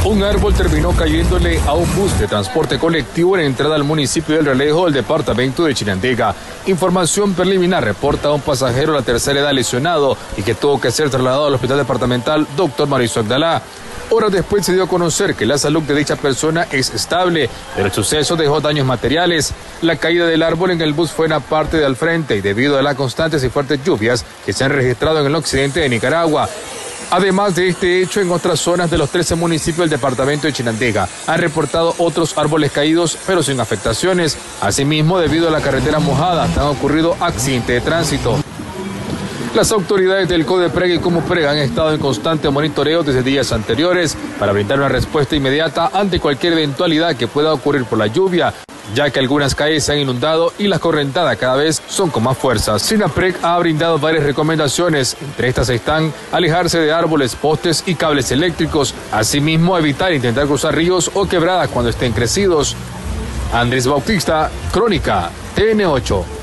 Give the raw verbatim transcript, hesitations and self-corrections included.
Un árbol terminó cayéndole a un bus de transporte colectivo en la entrada al municipio del Relejo del departamento de Chinandega. Información preliminar reporta a un pasajero de la tercera edad lesionado y que tuvo que ser trasladado al hospital departamental doctor Mauricio Abdalá. Horas después se dio a conocer que la salud de dicha persona es estable, pero el suceso dejó daños materiales. La caída del árbol en el bus fue en la parte del frente y debido a las constantes y fuertes lluvias que se han registrado en el occidente de Nicaragua. Además de este hecho, en otras zonas de los trece municipios del departamento de Chinandega han reportado otros árboles caídos, pero sin afectaciones. Asimismo, debido a la carretera mojada, han ocurrido accidentes de tránsito. Las autoridades del CODEPREG y COMUPREG han estado en constante monitoreo desde días anteriores para brindar una respuesta inmediata ante cualquier eventualidad que pueda ocurrir por la lluvia, ya que algunas calles se han inundado y las correntadas cada vez son con más fuerza. SINAPREG ha brindado varias recomendaciones, entre estas están alejarse de árboles, postes y cables eléctricos, asimismo evitar intentar cruzar ríos o quebradas cuando estén crecidos. Andrés Bautista, Crónica, T N ocho.